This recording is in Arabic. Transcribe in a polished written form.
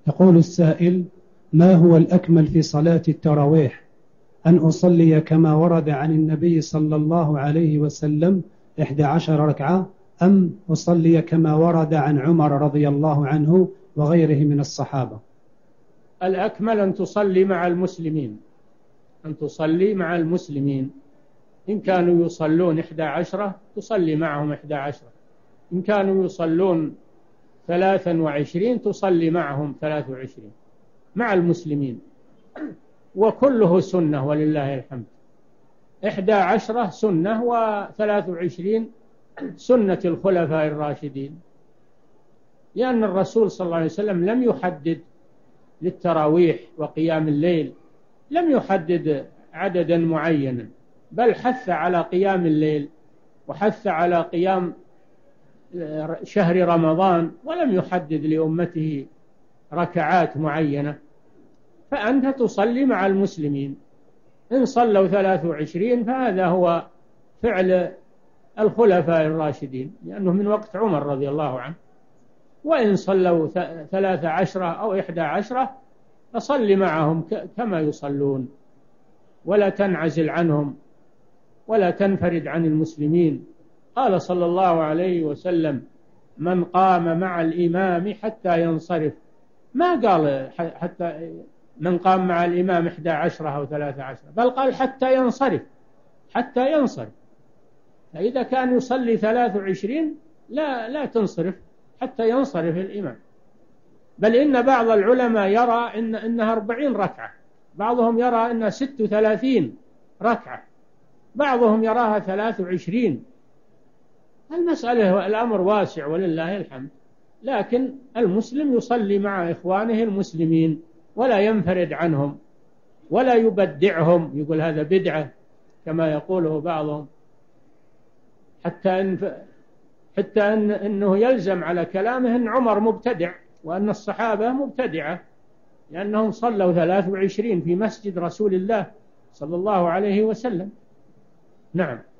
يقول السائل: ما هو الأكمل في صلاة التراويح؟ أن أصلي كما ورد عن النبي صلى الله عليه وسلم 11 ركعة، أم أصلي كما ورد عن عمر رضي الله عنه وغيره من الصحابة؟ الأكمل أن تصلي مع المسلمين، أن تصلي مع المسلمين. إن كانوا يصلون 11 تصلي معهم 11، إن كانوا يصلون 23 تصلي معهم 23 مع المسلمين، وكله سنة ولله الحمد. 11 سنة و23 سنة الخلفاء الراشدين، لأن الرسول صلى الله عليه وسلم لم يحدد للتراويح وقيام الليل، لم يحدد عددا معينا، بل حث على قيام الليل وحث على قيام شهر رمضان، ولم يحدد لأمته ركعات معينة. فأنت تصلي مع المسلمين، إن صلوا 23 فهذا هو فعل الخلفاء الراشدين، لأنه من وقت عمر رضي الله عنه. وإن صلوا 13 أو 11 فصل معهم كما يصلون، ولا تنعزل عنهم ولا تنفرد عن المسلمين. قال صلى الله عليه وسلم: من قام مع الإمام حتى ينصرف، ما قال حتى من قام مع الإمام 11 أو 13، بل قال حتى ينصرف، حتى ينصرف. فإذا كان يصلي 23 لا تنصرف حتى ينصرف الإمام. بل إن بعض العلماء يرى إنها 40 ركعة، بعضهم يرى إنها 36 ركعة، بعضهم يراها 23. المسألة الأمر واسع ولله الحمد، لكن المسلم يصلي مع إخوانه المسلمين ولا ينفرد عنهم ولا يبدعهم، يقول هذا بدعة كما يقوله بعضهم، حتى أنه يلزم على كلامه أن عمر مبتدع وأن الصحابة مبتدعة، لأنهم صلوا 23 في مسجد رسول الله صلى الله عليه وسلم. نعم.